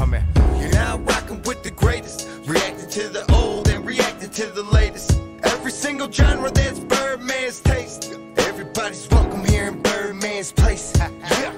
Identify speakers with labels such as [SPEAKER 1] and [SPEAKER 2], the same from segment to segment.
[SPEAKER 1] coming.
[SPEAKER 2] You're now rocking with the greatest, reacting to the old and reacting to the latest. Every single genre that's Birdman's taste. Everybody's welcome here in Birdman's place. Yeah.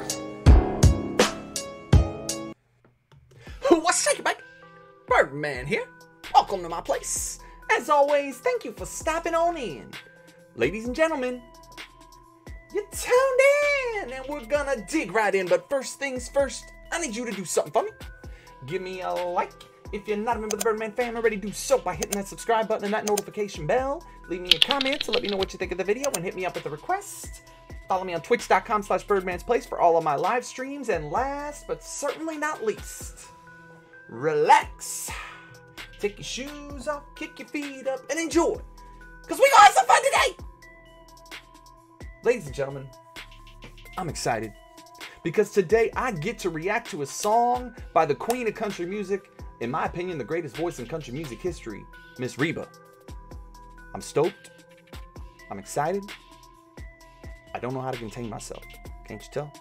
[SPEAKER 3] What's shaking, mate? Birdman here. Welcome to my place. As always, thank you for stopping on in. Ladies and gentlemen, you tuned in and we're gonna dig right in. But first things first, I need you to do something for me. Give me a like. If you're not a member of the Birdman Fam already, do so by hitting that subscribe button and that notification bell. Leave me a comment to let me know what you think of the video and hit me up with a request. Follow me on twitch.com/birdmansplace for all of my live streams. And last but certainly not least, relax. Take your shoes off, kick your feet up, and enjoy. Because we gonna have some fun today! Ladies and gentlemen, I'm excited. Because today I get to react to a song by the queen of country music, in my opinion, the greatest voice in country music history, Miss Reba. I'm stoked. I'm excited. I don't know how to contain myself. Can't you tell?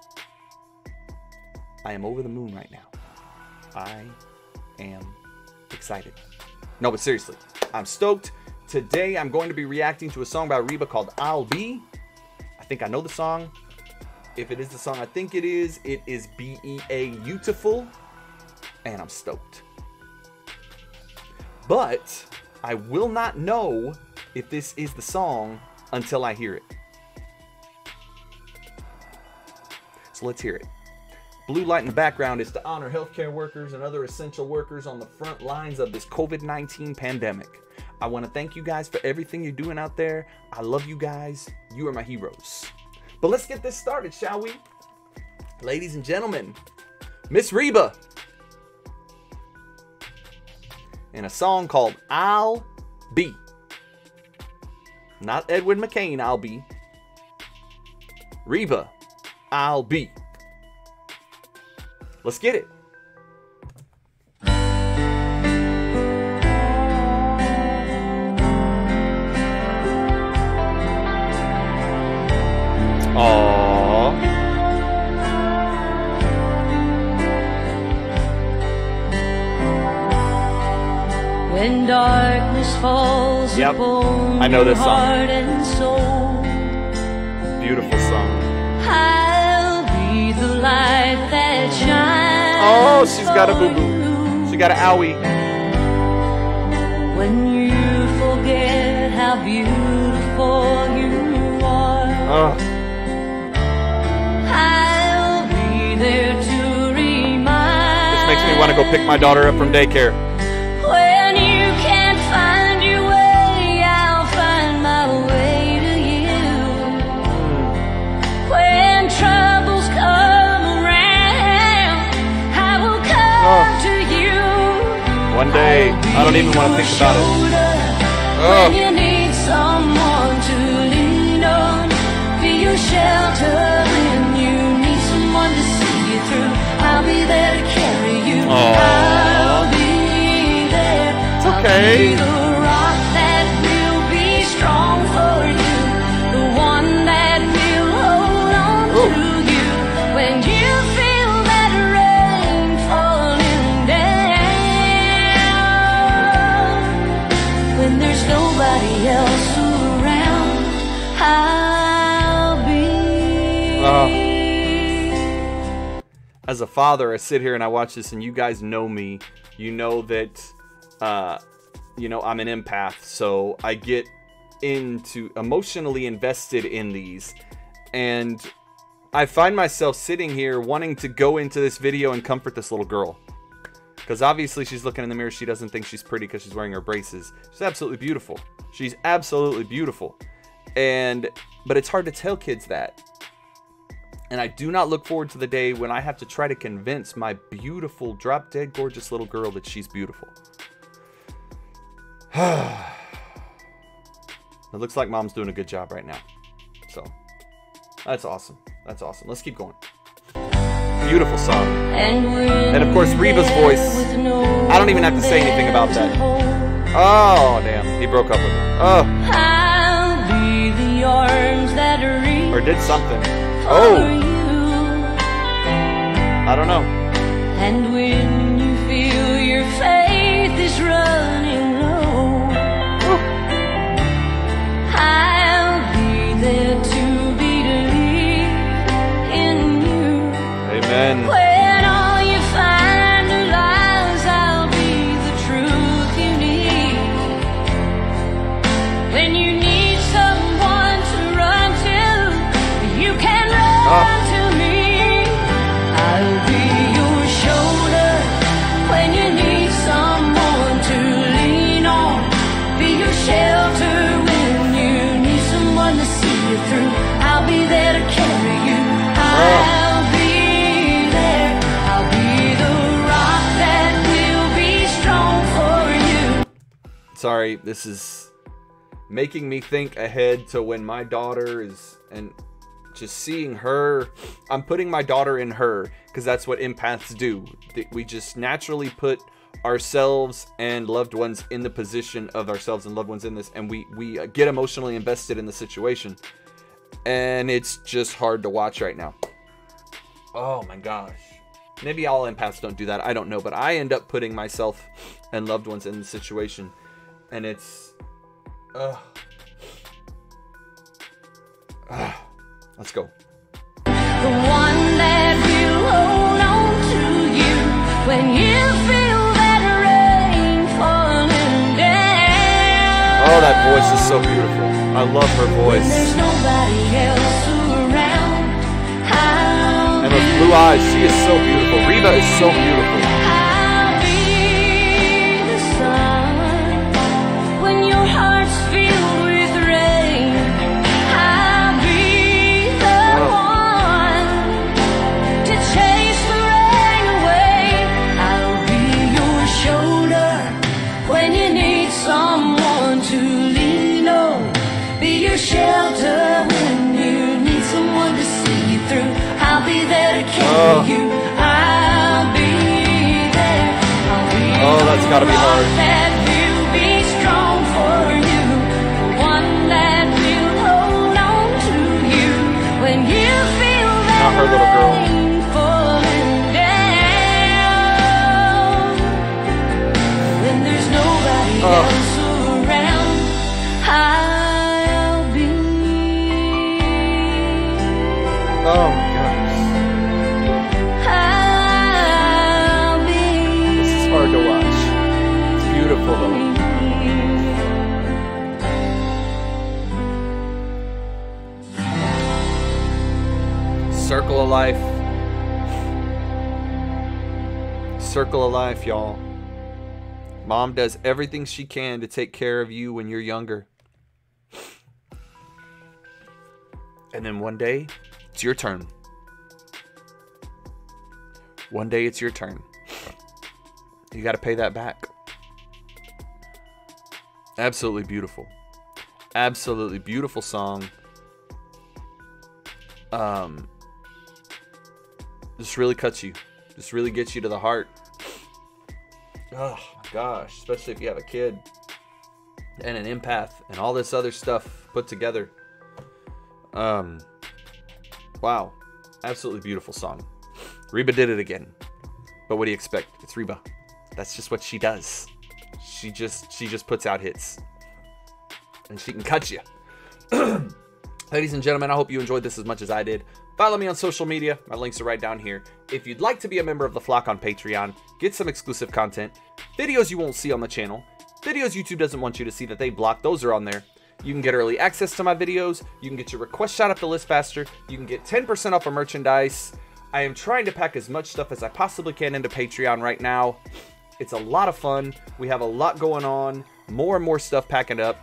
[SPEAKER 3] I am over the moon right now. I am excited. No, but seriously, I'm stoked. Today I'm going to be reacting to a song by Reba called I'll Be. I think I know the song. If it is the song I think it is Beautiful. And I'm stoked. But I will not know if this is the song until I hear it. So let's hear it. Blue light in the background is to honor healthcare workers and other essential workers on the front lines of this COVID-19 pandemic. I want to thank you guys for everything you're doing out there. I love you guys. You are my heroes. But let's get this started, shall we? Ladies and gentlemen, Miss Reba. In a song called I'll Be. Not Edwin McCain, I'll Be. Reba, I'll Be. Let's get it. Aww.
[SPEAKER 4] When darkness falls upon
[SPEAKER 3] I know this
[SPEAKER 4] your
[SPEAKER 3] song.
[SPEAKER 4] heart and soul,
[SPEAKER 3] Beautiful song.
[SPEAKER 4] I'll be the light that shines.
[SPEAKER 3] Oh, she's got a boo-boo. She got an owie.
[SPEAKER 4] When you forget how beautiful you are,
[SPEAKER 3] Oh.
[SPEAKER 4] I'll be there to remind.
[SPEAKER 3] This makes me want to go pick my daughter up from daycare.
[SPEAKER 4] When you can't find your way, I'll find my way to you. When troubles come around, I will come to you.
[SPEAKER 3] One day, I don't even want to think about it.
[SPEAKER 4] When you need someone to lean on, be your shelter. When you need someone to see you through, I'll be there to carry you. I'll be there.
[SPEAKER 3] Okay.
[SPEAKER 4] I'll be the rock that will be strong for you, the one that will hold on to you when you feel that rain falling down. When there's nobody else around, I'll be.
[SPEAKER 3] As a father, I sit here and I watch this, and you guys know me. You know that, I'm an empath, so I get emotionally invested in these. And I find myself sitting here wanting to go into this video and comfort this little girl. Because obviously she's looking in the mirror, she doesn't think she's pretty because she's wearing her braces. She's absolutely beautiful. She's absolutely beautiful. But it's hard to tell kids that. And I do not look forward to the day when I have to try to convince my beautiful, drop-dead gorgeous little girl that she's beautiful. It looks like mom's doing a good job right now. So, that's awesome. That's awesome. Let's keep going. Beautiful song. And of course, Reba's voice. I don't even have to say anything about that. Oh, damn. He broke up with her. Oh. Or did something. Oh. I don't know.
[SPEAKER 4] And when you feel your faith is running low, I'll be there to believe in you.
[SPEAKER 3] Amen.
[SPEAKER 4] When all you find are lies, I'll be the truth you need. When you need someone to run to, you can run to me. I'll be your shoulder when you need someone to lean on. Be your shelter when you need someone to see you through. I'll be there to carry you. I'll be there. I'll be the rock that will be strong for you.
[SPEAKER 3] Sorry, this is making me think ahead to when my daughter is, and just seeing her. I'm putting my daughter in her because that's what empaths do. We just naturally put ourselves and loved ones in the position of ourselves and loved ones in this, and we get emotionally invested in the situation, and it's just hard to watch right now. Oh my gosh. Maybe all empaths don't do that, I don't know, but I end up putting myself and loved ones in the situation, and it's let's go.
[SPEAKER 4] The one that will hold on to you when you feel that rain falling down.
[SPEAKER 3] Oh, that voice is so beautiful. I love her voice.
[SPEAKER 4] There's nobody else around.
[SPEAKER 3] And those blue eyes, she is so beautiful. Reba is so beautiful.
[SPEAKER 4] I'll be the sun when your heart's filled with rain. I'll be the one to chase the rain away. I'll be your shoulder when you need someone to lean on. Be your shelter when you need someone to see you through. I'll be there to carry you. I'll be there. I'll be
[SPEAKER 3] that's gotta be hard.
[SPEAKER 4] that will be strong for you. The one that will hold on to you when you feel that
[SPEAKER 3] Not her little girl.
[SPEAKER 4] rain falling down. When there's nobody else around, I'll be.
[SPEAKER 3] Oh my gosh.
[SPEAKER 4] I'll be.
[SPEAKER 3] This is hard to watch. It's beautiful though. Circle of life. Circle of life, y'all. Mom does everything she can to take care of you when you're younger. And then one day, it's your turn. One day, it's your turn. You got to pay that back. Absolutely beautiful. Absolutely beautiful song. Just really cuts you. Just really gets you to the heart. Oh my gosh. Especially if you have a kid and an empath and all this other stuff put together. Wow. Absolutely beautiful song. Reba did it again. But what do you expect? It's Reba. That's just what she does. She just puts out hits. And she can cut you. Ladies and gentlemen, I hope you enjoyed this as much as I did. Follow me on social media. My links are right down here. If you'd like to be a member of the flock on Patreon, get some exclusive content, videos you won't see on the channel, videos YouTube doesn't want you to see that they blocked, those are on there. You can get early access to my videos. You can get your request shot up the list faster. You can get 10% off of merchandise. I am trying to pack as much stuff as I possibly can into Patreon right now. It's a lot of fun. We have a lot going on. More and more stuff packing up.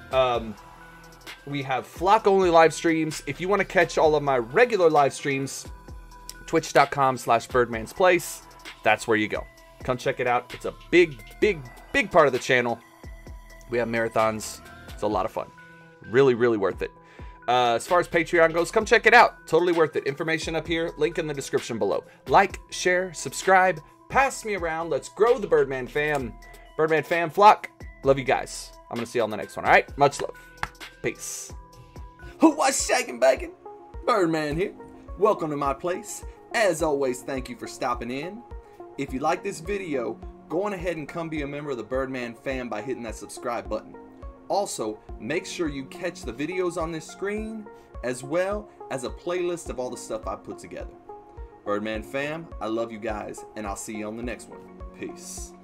[SPEAKER 3] We have flock only live streams. If you want to catch all of my regular live streams, twitch.com/birdmansplace. That's where you go. Come check it out. It's a big part of the channel. We have marathons. It's a lot of fun. Really, really worth it. As far as Patreon goes, come check it out. Totally worth it. Information up here. Link in the description below. Like, share, subscribe. Pass me around. Let's grow the Birdman Fam. Birdman Fam flock. Love you guys. I'm going to see you on the next one. All right? Much love. Peace. What's shaking, bacon? Birdman here. Welcome to my place. As always, thank you for stopping in. If you like this video, go on ahead and come be a member of the Birdman Fam by hitting that subscribe button. Also, make sure you catch the videos on this screen, as well as a playlist of all the stuff I put together. Birdman Fam, I love you guys, and I'll see you on the next one. Peace.